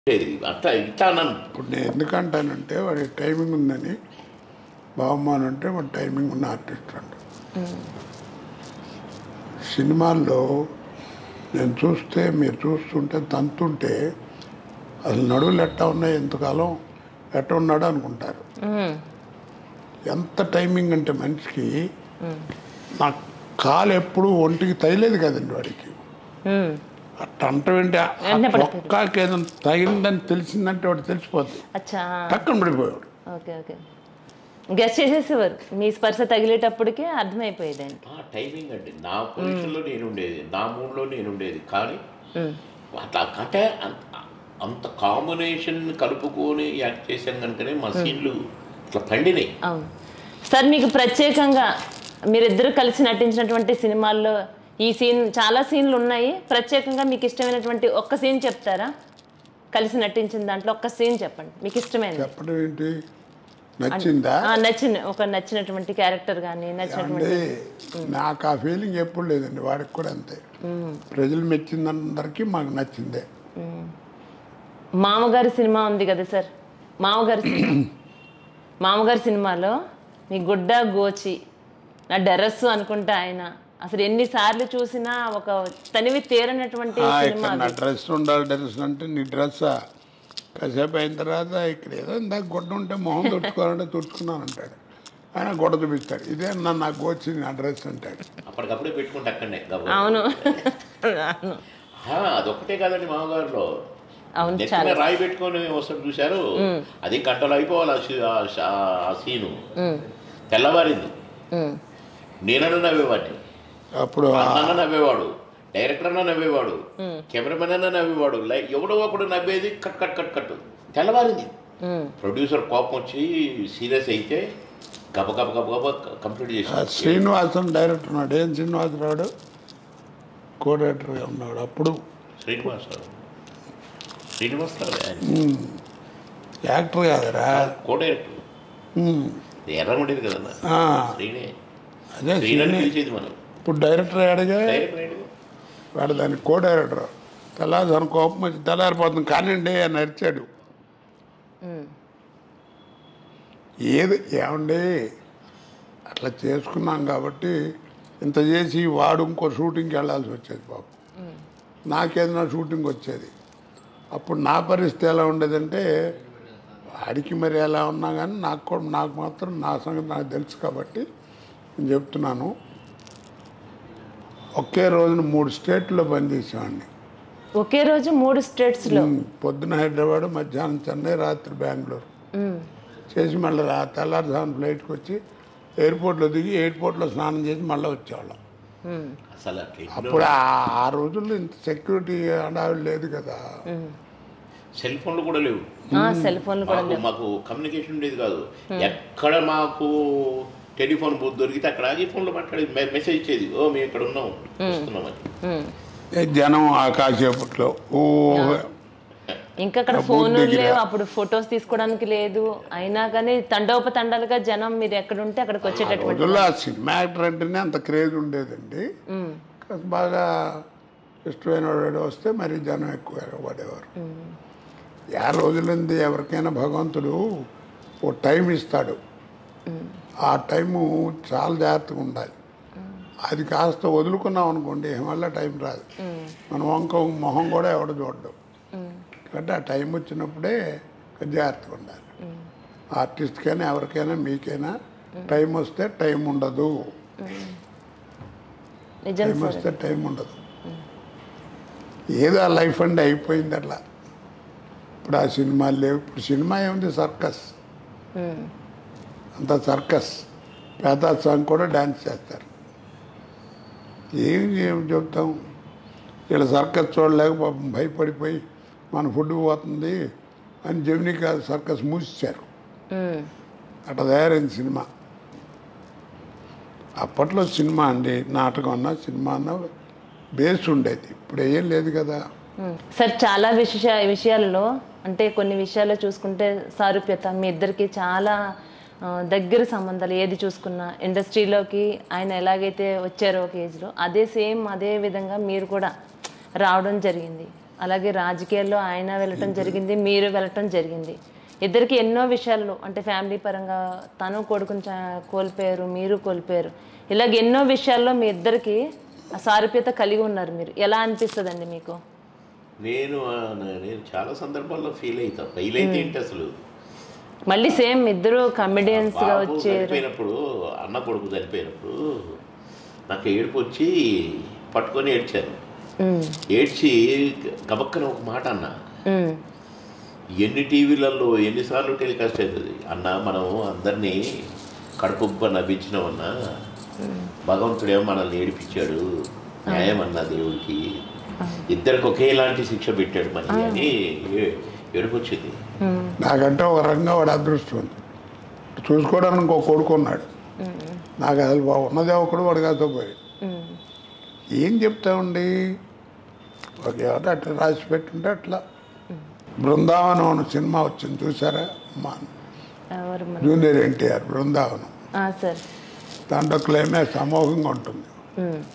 అట్లా ఇట్లా అన్నాను. ఇప్పుడు నేను ఎందుకంటానంటే వాడి టైమింగ్ ఉందని బాగుమాన్ అంటే వాడు టైమింగ్ ఉన్న ఆర్టిస్ట్ అంట. సినిమాల్లో నేను చూస్తే మీరు చూస్తుంటే తంతుంటే అసలు నడువులు ఎట్టా ఉన్నాయి, ఎంతకాలం ఎట్ట ఉన్నాడు అనుకుంటారు. ఎంత టైమింగ్ అంటే మనిషికి నా కాలు ఎప్పుడు ఒంటికి తగిలేదు కదండి వాడికి. అట్ట అంటేంటి ఒక్కకి ఏదైనా తగిలిందని తెలిసిందంటే వాడు తెలిసిపోతుంది, టక్కన పడిపోయాడు. ఓకే ఓకే గెస్ట్ చేసేసేవారు, మీ స్పర్శ తగిలేటప్పటికే అర్థమైపోయేది. టైమింగ్ అండి నా పొజిషన్లో నేను ఉండేది, నా మూడ్లో నేను ఉండేది. కానీ అట్లా అంటే అంత కాంబినేషన్ కలుపుకొని యాక్ట్ చేశాను కనుకనే మా సీన్లు ఇట్లా పండినాయి. అవును సార్, మీకు ప్రత్యేకంగా మీరిద్దరు కలిసి నటించినటువంటి సినిమాల్లో ఈ సీన్, చాలా సీన్లు ఉన్నాయి, ప్రత్యేకంగా మీకు ఇష్టమైనటువంటి ఒక్క సీన్ చెప్తారా? కలిసి నటించిన దాంట్లో ఒక్క సీన్ చెప్పండి మీకు ఇష్టమైనది. చెప్పడం ఏంటి, నచ్చిందా? నచ్చినటువంటి క్యారెక్టర్ కానీ నచ్చినటువంటి. నాకు ఆ ఫీలింగ్ ఎప్పుడు లేదండి, వాడికి కూడా అంతే. ప్రజలు మెచ్చిందందరికీ మాకు నచ్చిందే. మామగారి సినిమా ఉంది కదా సార్, మామగారి సినిమాలో మీ గుడ్డ గోచి నా డెరస్సు అనుకుంటా ఆయన అసలు ఎన్నిసార్లు చూసినా ఒక తనివి తీరనటువంటి సినిమా. నా డ్రెస్ ఉండాలి, డ్రెస్ అంటే నీ డ్రెస్సా? కాసేపు అయిన తర్వాత ఇక్కడ ఏదో ఇందాక గుడ్డ ఉంటే మొహం తుడుచుకోవాలంటే తుడుచుకున్నాను అంటాడు, ఆయన గుడ్డ చూపిస్తాడు, ఇదే నాకు గోచి నా డ్రెస్ అంటాడు. అప్పటికప్పుడే పెట్టుకుంటే అక్కడనే. అవును అదొక్కటే కాదండి మామగారిలో. రాయి పెట్టుకొని వస్తాడు చూశారు, అది గంటలు అయిపోవాలి ఆ సీను. తెల్లవారింది, నేనన్నా నవ్వేవాడిని, అప్పుడు అన్న నవ్వేవాడు, డైరెక్టర్ అన్నా నవ్వేవాడు, కెమెరామెన్ అన్నా నవ్వేవాడు, ఎవడో ఒకడు నవ్వేది. కట్ కట్ కట్ కట్ తెల్లవారింది. ప్రొడ్యూసర్ కోపం వచ్చి సీరియస్ అయితే గబ గబ గబ గబ కంప్లీట్ చేసి. శ్రీనివాసన్ డైరెక్టర్ ఉన్నాడు, ఏం శ్రీనివాసరావు కో డైరెక్టర్గా ఉన్నాడు అప్పుడు. శ్రీనివాసరావు యాక్టర్ కాదరా, కో డైరెక్టర్. ఎర్ర ఉండేది కదన్నా, శ్రీనే. అదే పిలిచేది మనం. ఇప్పుడు డైరెక్టర్ అడిగా వాడు దానికి కో డైరెక్టర్. తెల్లారి కోపం వచ్చి తెల్లారిపోతుంది కానివ్వండి అని అరిచాడు. ఏది ఏమండి అట్లా చేసుకున్నాం కాబట్టి ఇంత చేసి వాడు ఇంకో షూటింగ్కి వెళ్ళాల్సి వచ్చేది పాపం. నాకేదైనా షూటింగ్ వచ్చేది, అప్పుడు నా పరిస్థితి ఎలా ఉండేదంటే వాడికి మరి ఎలా ఉన్నా కానీ నాకు మాత్రం నా సంగతి నాకు తెలుసు కాబట్టి నేను చెప్తున్నాను. ఒకే రోజున 3 స్టేట్లో పనిచేసేవాడిని. ఒకే రోజు 3 స్టేట్స్లో? పొద్దున హైదరాబాద్, మధ్యాహ్నం చెన్నై, రాత్రి బెంగళూరు చేసి మళ్ళీ తెల్లారుజామున ఫ్లైట్కి వచ్చి ఎయిర్పోర్ట్లో దిగి ఎయిర్పోర్ట్లో స్నానం చేసి మళ్ళీ వచ్చేవాళ్ళం. అప్పుడు ఆ రోజుల్లో ఇంత సెక్యూరిటీ అడావిడి లేదు కదా, సెల్ ఫోన్లు కూడా లేవు, మాకు కమ్యూనికేషన్ ఉండేది కాదు. ఎక్కడ మాకు టెలిఫోన్ బూత్ దొరికితే అక్కడ ఆగి ఫోన్లో మాట్లాడేది, మెసేజ్ ఇచ్చేది, ఓ మేము ఇక్కడ ఉన్నాం వస్తున్నామని. జనం ఆకాశపట్లో ఇంకా అక్కడ ఫోన్లు లేవు, అప్పుడు ఫొటోస్ తీసుకోవడానికి లేదు, అయినా కానీ తండోపతండాలుగా జనం మీరు ఎక్కడుంటే అక్కడికి వచ్చేటటువంటి. సినిమా యాక్టర్ అంటేనే అంత క్రేజ్ ఉండేదండి, బాగా ఇష్టమైన వాడు వస్తే మరి జనం ఎక్కువ పడేవారు. ఆ రోజులంది ఎవరికైనా భగవంతుడు ఓ టైం ఇస్తాడు, ఆ టైము చాలా జాగ్రత్తగా ఉండాలి. అది కాస్త వదులుకున్నాం అనుకోండి మళ్ళీ టైం రాదు, మన మొహం కూడా ఎవడ చూడడం. కాబట్టి ఆ టైం వచ్చినప్పుడే జాగ్రత్తగా ఉండాలి. ఆర్టిస్ట్కైనా ఎవరికైనా మీకైనా టైం వస్తే టైం ఉండదు, టైం వస్తే టైం ఉండదు. ఏదో ఆ లైఫ్ అండి అయిపోయింది అట్లా. ఇప్పుడు ఆ సినిమాలు లేవు. ఇప్పుడు సినిమా ఏముంది, సర్కస్, అంత సర్కస్. పేదా సాంగ్ కూడా డ్యాన్స్ చేస్తారు. ఏం చెప్తాం, వీళ్ళ సర్కస్ చూడలేక పాపం భయపడిపోయి మన ఫుడ్ పోతుంది అని జమినీ సర్కస్ మూసేశారు. అట్లా తయారైంది సినిమా. అప్పట్లో సినిమా అండి, నాటకం అన్నా సినిమా అన్నా బేస్ ఉండేది, ఇప్పుడు ఏం లేదు కదా సార్. చాలా విషయాలలో అంటే కొన్ని విషయాల్లో చూసుకుంటే సారూప్యత మీ ఇద్దరికి చాలా దగ్గర సంబంధాలు. ఏది చూసుకున్నా ఇండస్ట్రీలోకి ఆయన ఎలాగైతే వచ్చారో ఒక ఏజ్లో, అదే విధంగా మీరు కూడా రావడం జరిగింది. అలాగే రాజకీయాల్లో ఆయన వెళ్ళటం జరిగింది, మీరు వెళ్ళటం జరిగింది. ఇద్దరికి ఎన్నో విషయాల్లో అంటే ఫ్యామిలీ పరంగా తను కొడుకుని కోల్పోయారు, మీరు కోల్పోయారు. ఇలాగ ఎన్నో విషయాల్లో మీ ఇద్దరికి సారూప్యత కలిగి ఉన్నారు. మీరు ఎలా అనిపిస్తుందండి మీకు? నేను చాలా సందర్భాల్లో ఫీల్ అయితే ఏంటి అసలు మళ్ళీ సేమ్ ఇద్దరు కమెడియన్స్గా వచ్చి చనిపోయినప్పుడు, అన్న కొడుకు చనిపోయినప్పుడు నాకు ఏడుపు వచ్చి పట్టుకొని ఏడ్చాను. ఏడ్చి గబక్కన ఒక మాట అన్నా, ఎన్ని టీవీలలో ఎన్నిసార్లు టెలికాస్ట్ అవుతుంది అన్న, మనం అందరినీ కడుపుబ్బ నవ్వించినామన్నా, భగవంతుడేమో మనల్ని ఏడిపించాడు, న్యాయం అన్నా దేవుడికి, ఇద్దరికి ఒకేలాంటి శిక్ష పెట్టాడు మరి అని ఏడుపు వచ్చింది. నాకంటే ఒక రకంగా వాడు అదృష్టం ఉంది, చూసుకోవడానికి ఇంకో కొడుకున్నాడు. నాకు అసలు ఉన్నదే ఒకడు, వాడు కాతో పోయాడు. ఏం చెప్తామండి, ఒకే అట్లా రాసి పెట్టుంటే అట్లా. బృందావనం అనే సినిమా వచ్చింది చూసారా, మా జూనియర్ ఎన్టీఆర్ బృందావనం. దాంట్లో క్లైమాక్స్ అమోఘంగా ఉంటుంది.